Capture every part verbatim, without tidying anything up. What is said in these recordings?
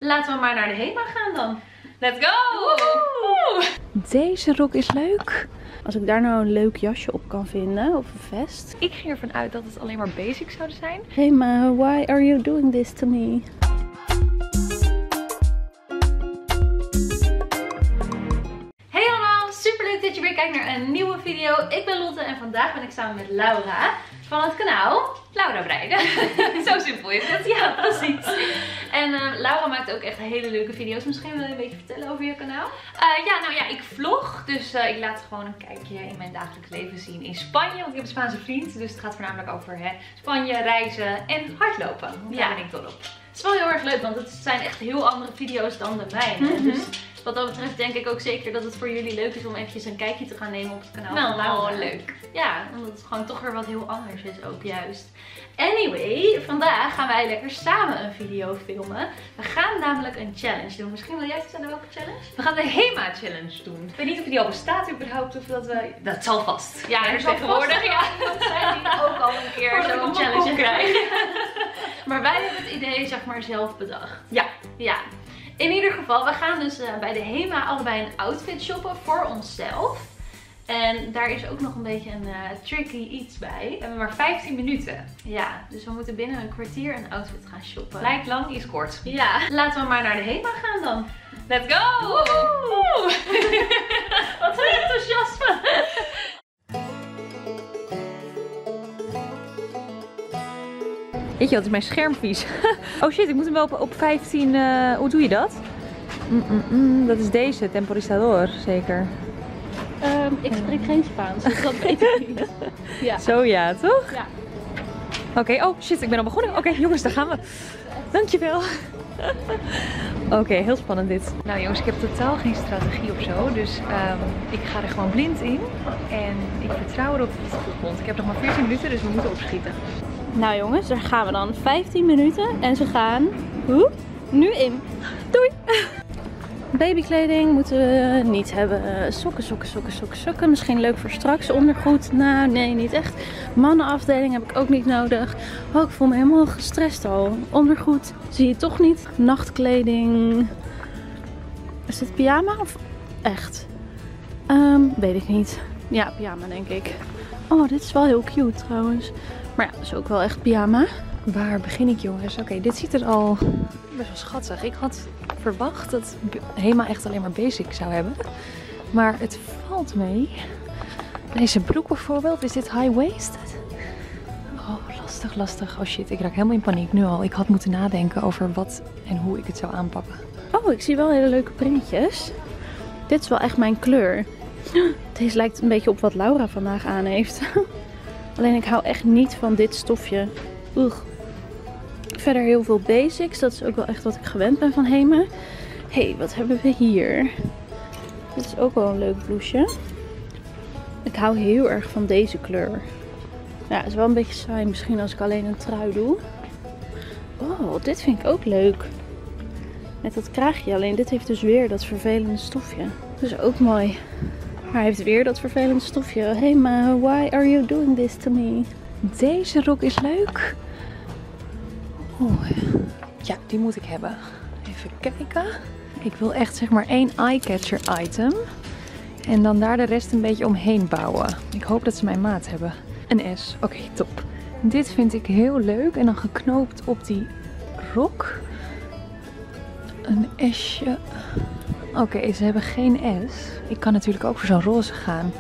Laten we maar naar de HEMA gaan dan. Let's go! Woehoe! Deze rok is leuk. Als ik daar nou een leuk jasje op kan vinden, of een vest. Ik ging ervan uit dat het alleen maar basics zouden zijn. HEMA, why are you doing this to me? Hey allemaal, super leuk dat je weer kijkt naar een nieuwe video. Ik ben Lotte en vandaag ben ik samen met Laura van het kanaal Laura Breiden. Zo simpel is het. Ja, precies. En uh, Laura maakt ook echt hele leuke video's. Misschien wil je een beetje vertellen over je kanaal? Uh, ja, nou ja, ik vlog. Dus uh, ik laat gewoon een kijkje in mijn dagelijks leven zien in Spanje. Want ik heb een Spaanse vriend. Dus het gaat voornamelijk over hè, Spanje, reizen en hardlopen. Want daar ben ik dol op. Het is wel heel erg leuk, want het zijn echt heel andere video's dan de mijne. Mm-hmm. Dus wat dat betreft denk ik ook zeker dat het voor jullie leuk is om eventjes een kijkje te gaan nemen op het kanaal nou, van Laura. Oh, leuk. Ja, omdat het gewoon toch weer wat heel anders is ook juist. Anyway, vandaag gaan wij lekker samen een video filmen. We gaan namelijk een challenge doen. Misschien wil jij vertellen welke challenge? We gaan de HEMA challenge doen. Ik weet niet of die al bestaat überhaupt of dat we... Dat zal vast. Ja, er zal tegenwoordig ja. zijn die ook al een keer zo'n challenge krijgen. Maar wij hebben het idee zeg maar zelf bedacht. Ja. Ja. In ieder geval, we gaan dus uh, bij de HEMA allebei een outfit shoppen voor onszelf. En daar is ook nog een beetje een uh, tricky iets bij. We hebben maar vijftien minuten. Ja, dus we moeten binnen een kwartier een outfit gaan shoppen. Lijkt lang, is kort. Ja, laten we maar naar de HEMA gaan dan. Let's go! Woehoe! Wat een enthousiasme! Weet je wat, is mijn scherm vies. Oh shit, ik moet hem wel op, op vijftien... Uh, hoe doe je dat? Mm -mm -mm, dat is deze, temporizador, zeker. Um, ik spreek geen Spaans, dus dat weet ik niet. Ja. Zo ja, toch? Ja. Oké, okay, oh shit, ik ben al begonnen. Oké, okay, jongens, daar gaan we. Dankjewel. Oké, okay, heel spannend dit. Nou jongens, ik heb totaal geen strategie of zo. Dus um, ik ga er gewoon blind in. En ik vertrouw erop dat het goed komt. Ik heb nog maar veertien minuten, dus we moeten opschieten. Nou jongens, daar gaan we dan. vijftien minuten en ze gaan hoe? Nu in. Doei! Babykleding moeten we niet hebben. Sokken, sokken, sokken, sokken, sokken. Misschien leuk voor straks. Ondergoed, nou nee, niet echt. Mannenafdeling heb ik ook niet nodig. Oh, ik voel me helemaal gestrest al. Ondergoed zie je toch niet. Nachtkleding. Is dit pyjama of echt? Um, weet ik niet. Ja, pyjama denk ik. Oh, dit is wel heel cute trouwens. Maar ja, dat is ook wel echt pyjama. Waar begin ik jongens? Oké, okay, dit ziet er al best wel schattig. Ik had verwacht dat HEMA echt alleen maar basic zou hebben. Maar het valt mee. Deze broek bijvoorbeeld, is dit high-waisted? Oh, lastig, lastig. Oh shit, ik raak helemaal in paniek nu al. Ik had moeten nadenken over wat en hoe ik het zou aanpakken. Oh, ik zie wel hele leuke printjes. Dit is wel echt mijn kleur. Deze lijkt een beetje op wat Laura vandaag aan heeft. Alleen ik hou echt niet van dit stofje. Oeh. Verder heel veel basics. Dat is ook wel echt wat ik gewend ben van HEMA. Hé, hey, wat hebben we hier? Dit is ook wel een leuk blouseje. Ik hou heel erg van deze kleur. Ja, het is wel een beetje saai misschien als ik alleen een trui doe. Oh, dit vind ik ook leuk. Met dat kraagje. Alleen dit heeft dus weer dat vervelende stofje. Dat is ook mooi. Maar hij heeft weer dat vervelende stofje. HEMA, why are you doing this to me? Deze rok is leuk. Oh, ja, die moet ik hebben. Even kijken. Ik wil echt zeg maar één eye-catcher item. En dan daar de rest een beetje omheen bouwen. Ik hoop dat ze mijn maat hebben. Een S. Oké, okay, top. Dit vind ik heel leuk. En dan geknoopt op die rok. Een S'je. Oké, okay, ze hebben geen S. Ik kan natuurlijk ook voor zo'n roze gaan.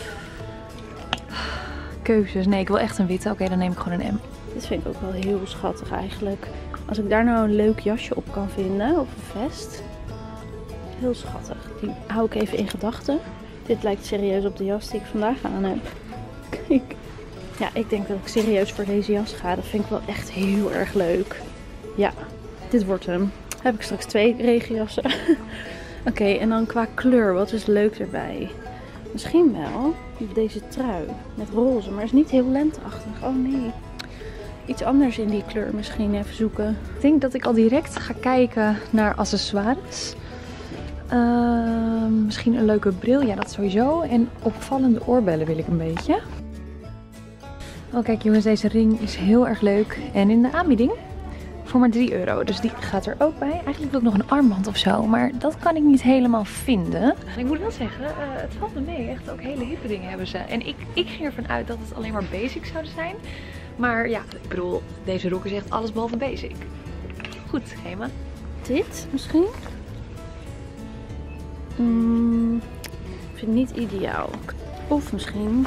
Keuzes. Nee, ik wil echt een witte. Oké, okay, dan neem ik gewoon een M. Dit vind ik ook wel heel schattig eigenlijk. Als ik daar nou een leuk jasje op kan vinden. Of een vest. Heel schattig. Die hou ik even in gedachten. Dit lijkt serieus op de jas die ik vandaag aan heb. Kijk. Ja, ik denk dat ik serieus voor deze jas ga. Dat vind ik wel echt heel erg leuk. Ja, dit wordt hem. Heb ik straks twee regenjassen. Oké, okay, en dan qua kleur. Wat is leuk erbij? Misschien wel deze trui met roze. Maar is niet heel lenteachtig. Oh nee. Iets anders in die kleur misschien even zoeken. Ik denk dat ik al direct ga kijken naar accessoires. Uh, misschien een leuke bril. Ja, dat sowieso. En opvallende oorbellen wil ik een beetje. Oh, kijk jongens, deze ring is heel erg leuk. En in de aanbieding Voor maar drie euro. Dus die gaat er ook bij. Eigenlijk wil ik nog een armband of zo. Maar dat kan ik niet helemaal vinden. En ik moet wel zeggen, uh, het valt me mee. Echt ook hele hippe dingen hebben ze. En ik, ik ging ervan uit dat het alleen maar basic zouden zijn. Maar ja, ik bedoel, deze rok is echt alles behalve basic. Goed, Gemma. Dit misschien? Mm, ik vind het niet ideaal. Of misschien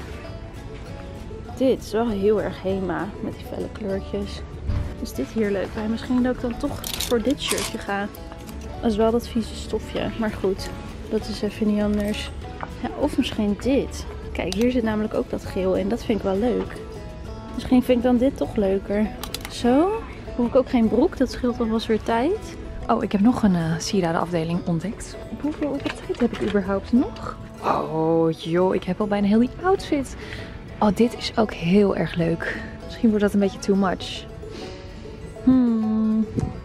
dit. Is wel heel erg Hema met die felle kleurtjes. Is dit hier leuk bij? Misschien dat ik dan toch voor dit shirtje ga. Dat is wel dat vieze stofje. Maar goed, dat is even niet anders. Ja, of misschien dit. Kijk, hier zit namelijk ook dat geel in. Dat vind ik wel leuk. Misschien vind ik dan dit toch leuker. Zo. Hoef ik ook geen broek. Dat scheelt alvast weer tijd. Oh, ik heb nog een uh, sieradenafdeling ontdekt. Op hoeveel tijd heb ik überhaupt nog? Oh, joh. Ik heb al bijna heel die outfit. Oh, dit is ook heel erg leuk. Misschien wordt dat een beetje too much. Hmm.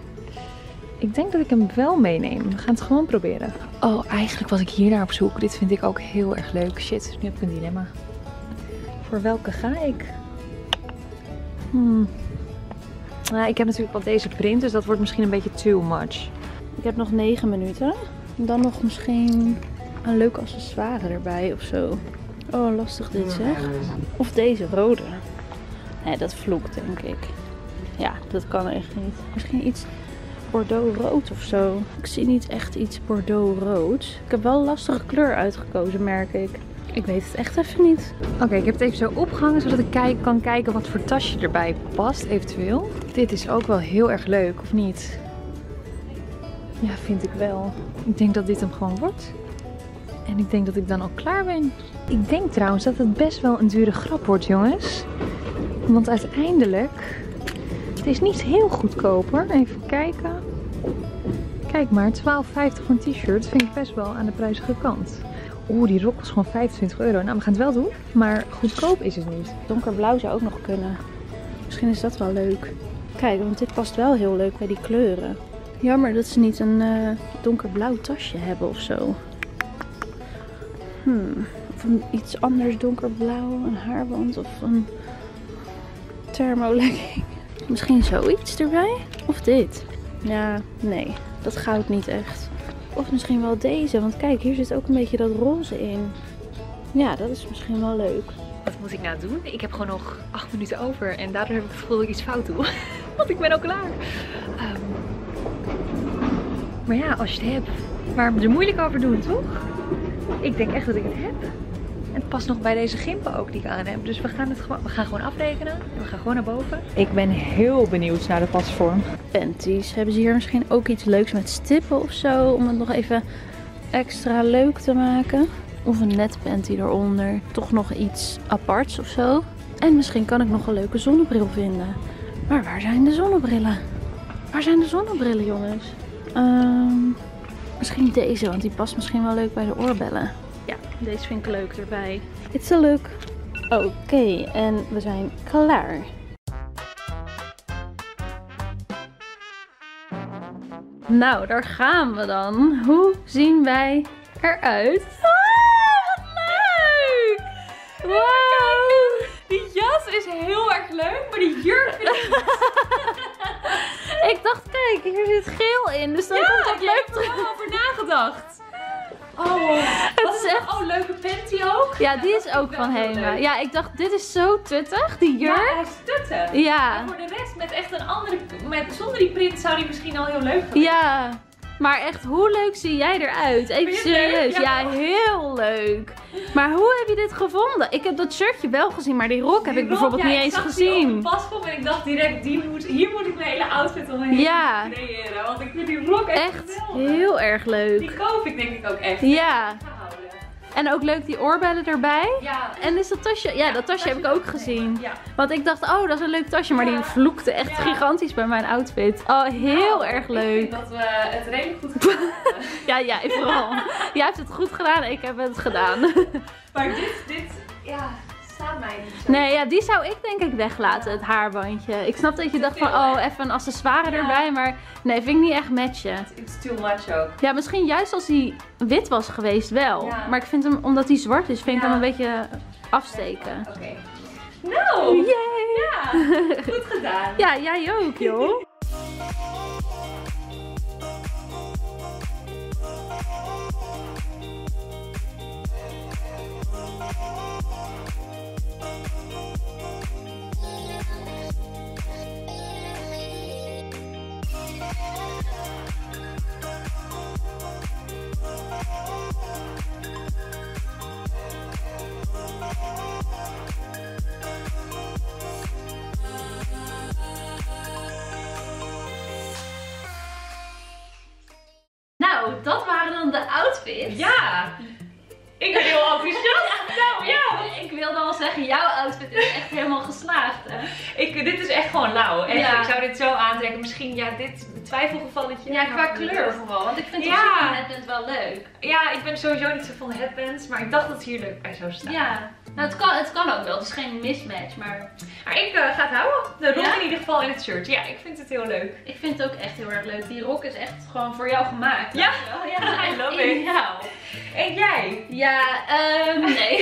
Ik denk dat ik hem wel meeneem. We gaan het gewoon proberen. Oh, eigenlijk was ik hier naar op zoek. Dit vind ik ook heel erg leuk. Shit, nu heb ik een dilemma. Voor welke ga ik? Hmm. Nou, ik heb natuurlijk wel deze print, dus dat wordt misschien een beetje too much. Ik heb nog negen minuten. En dan nog misschien een leuk accessoire erbij of zo. Oh, lastig dit zeg. Of deze rode. Nee, dat vloekt denk ik. Ja, dat kan echt niet. Misschien iets bordeaux rood of zo. Ik zie niet echt iets bordeaux rood. Ik heb wel een lastige kleur uitgekozen, merk ik. Ik weet het echt even niet. Oké, okay, ik heb het even zo opgehangen zodat ik kijk, kan kijken wat voor tasje erbij past eventueel. Dit is ook wel heel erg leuk, of niet? Ja, vind ik wel. Ik denk dat dit hem gewoon wordt. En ik denk dat ik dan al klaar ben. Ik denk trouwens dat het best wel een dure grap wordt, jongens. Want uiteindelijk... Het is niet heel goedkoop hoor. Even kijken. Kijk maar, twaalf vijftig voor een t-shirt vind ik best wel aan de prijzige kant. Oeh, die rok was gewoon vijfentwintig euro. Nou, we gaan het wel doen. Maar goedkoop is het niet. Donkerblauw zou ook nog kunnen. Misschien is dat wel leuk. Kijk, want dit past wel heel leuk bij die kleuren. Jammer dat ze niet een uh, donkerblauw tasje hebben of zo. Hmm. Of een iets anders donkerblauw. Een haarband of een thermolegging. Misschien zoiets erbij? Of dit? Ja, nee. Dat goud niet echt. Of misschien wel deze. Want kijk, hier zit ook een beetje dat roze in. Ja, dat is misschien wel leuk. Wat moet ik nou doen? Ik heb gewoon nog acht minuten over. En daardoor heb ik het gevoel dat ik iets fout doe. Want ik ben al klaar. Um, maar ja, als je het hebt. Waarom er moeilijk over doen, toch? Ik denk echt dat ik het heb. En het past nog bij deze gimpen ook die ik aan heb. Dus we gaan het gewoon, we gaan gewoon afrekenen. En we gaan gewoon naar boven. Ik ben heel benieuwd naar de pasvorm. Panties. Hebben ze hier misschien ook iets leuks met stippen of zo? Om het nog even extra leuk te maken. Of een net panty eronder. Toch nog iets aparts of zo. En misschien kan ik nog een leuke zonnebril vinden. Maar waar zijn de zonnebrillen? Waar zijn de zonnebrillen, jongens? Um, misschien deze, want die past misschien wel leuk bij de oorbellen. Ja, deze vind ik leuk erbij. It's a look. Oké, okay, en we zijn klaar. Nou, daar gaan we dan. Hoe zien wij eruit? Ah, wat leuk! Wow! Die jas is heel erg leuk, maar die jurk vind ik Ik dacht, kijk, hier zit geel in, dus dan ja, komt dat leuk terug. Ik heb er wel over nagedacht. Oh, het is echt... Oh, leuke panty ook. Ja, die is ook van Hema. Ja, ik dacht, dit is zo tuttig, die jurk. Ja, hij is tuttig. Ja. Maar voor de rest, met echt een andere, met, zonder die print zou die misschien al heel leuk zijn. Ja, maar echt, hoe leuk zie jij eruit? Even serieus. Ja, ja, heel leuk. Maar hoe heb je dit gevonden? Ik heb dat shirtje wel gezien, maar die rok die heb ik rok, bijvoorbeeld ja, niet eens gezien. Ik zag die op de pas en ik dacht direct, die moet, hier moet ik mijn hele outfit omheen ja. creëren. Want ik vind die rok echt, echt heel erg leuk. Die koop ik denk ik ook echt. Ja. En ook leuk die oorbellen erbij. Ja. En is dat tasje? Ja, ja dat tasje heb ik ook gezien. Ja. Want ik dacht, oh, dat is een leuk tasje. Maar ja. die vloekte echt ja. gigantisch bij mijn outfit. Oh, heel nou, erg leuk. Ik vind dat we het redelijk goed gedaan hebben. Ja, jij vooral. Jij hebt het goed gedaan, ik heb het gedaan. Maar dit, dit, ja, staat mij niet zo. Nee, ja, die zou ik denk ik weglaten, het haarbandje. Ik snap dat je dacht van, oh, even een accessoire ja. erbij. Maar nee, vind ik niet echt matchen. It's too much ook. Ja, misschien juist als hij wit was geweest wel. Ja. Maar ik vind hem, omdat hij zwart is, vind ik ja. hem een beetje afsteken. Oké. Okay. Nou! Yay! Ja, goed gedaan. Ja, jij ook, joh. Nou, dat waren dan de outfits. Ja! Ik ben heel enthousiast. Nou ja. Ik, ik wilde al zeggen, jouw outfit is echt helemaal geslaagd, hè? Ik, dit is echt gewoon lauw. Echt. Ja. Ik zou dit zo aantrekken. Misschien, ja, dit twijfelgevalletje. Ja, qua kleur vooral. Want ik vind het Ja. op zich een headband wel leuk. Ja, ik ben sowieso niet zo van de headbands. Maar ik dacht dat het hier leuk bij zou staan. Ja, nou het kan, het kan ook wel. Het is geen mismatch, maar Maar ik uh, ga het houden. De rok Ja? in ieder geval in het shirt. Ja, ik vind het heel leuk. ik vind het ook echt heel erg leuk. Die rok is echt gewoon voor jou gemaakt. Ja, weet je wel? Ja, I love it. ideaal. En jij? Ja, ehm nee.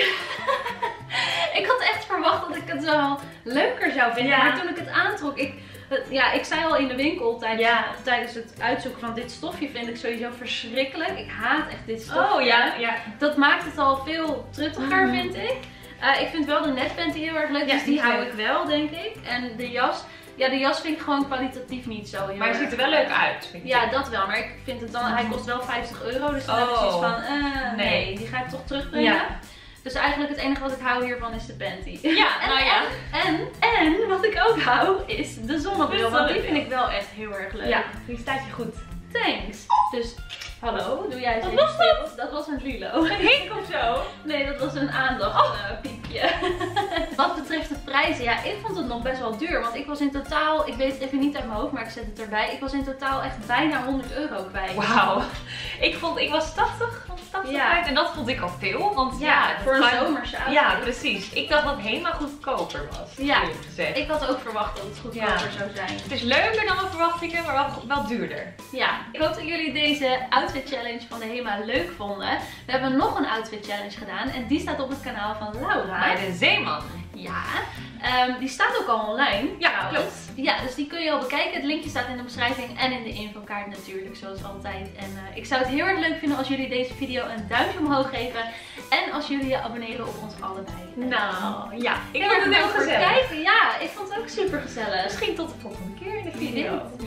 Ik had echt verwacht dat ik het wel leuker zou vinden. Ja. Maar toen ik het aantrok, ik, het- ja, ik zei al in de winkel tijdens, Ja. tijdens het uitzoeken van dit stofje vind ik sowieso verschrikkelijk. Ik haat echt dit stofje. Oh ja, ja. Dat maakt het al veel truttiger, Mhm. vind ik. Uh, ik vind wel de netpanty heel erg leuk, Ja, dus die die hou leuk. ik wel, denk ik. En de jas, ja, de jas vind ik gewoon kwalitatief niet zo heel Maar hij erg ziet er wel leuk uit, vind ik. Ja, dat wel. Maar ik vind het dan, hij kost wel vijftig euro, dus dan heb ik Oh. zoiets van, eh, nee. Nee. die ga ik toch terugbrengen. Ja. Dus eigenlijk het enige wat ik hou hiervan is de panty. Ja, En, nou ja. en, en, en wat ik ook hou is de zonnebril, De want die zonnebril. vind ik wel echt heel erg leuk. Ja, die staat je goed. Thanks. Dus, hallo, doe jij eens Wat even was dat? stil. Dat was een Lilo. Een hink of zo. Nee, dat was een aandachtpiepje. Wat betreft de prijzen, ja, ik vond het nog best wel duur. Want ik was in totaal, ik weet het even niet uit mijn hoofd, maar ik zet het erbij. Ik was in totaal echt bijna honderd euro kwijt. Wauw. Ik vond, ik was tachtig, tachtig Ja. kwijt en dat vond ik al veel. Want Ja, ja, voor een het kan- zomerse outfit. Ja, precies. Ik dacht dat het helemaal goedkoper was. Ja. eerlijk gezegd. Ik had ook verwacht dat het goedkoper Ja. zou zijn. Het is leuker dan mijn verwachtingen, maar wel, wel duurder. Ja, ik hoop dat jullie deze outfit challenge van de HEMA leuk vonden. We hebben nog een outfit challenge gedaan en die staat op het kanaal van Laura. Bij de Zeeman. Ja, ehm, die staat ook al online. Ja, trouwens. klopt. Ja, dus die kun je al bekijken. Het linkje staat in de beschrijving en in de infokaart natuurlijk, zoals altijd. En eh, ik zou het heel erg leuk vinden als jullie deze video een duimpje omhoog geven. En als jullie je abonneren op ons allebei. Nou, ja. Ik Heel vond erg het heel bedankt voor het gezellig. kijken. Ja, ik vond het ook super gezellig. Misschien tot de volgende keer in de video. Dit.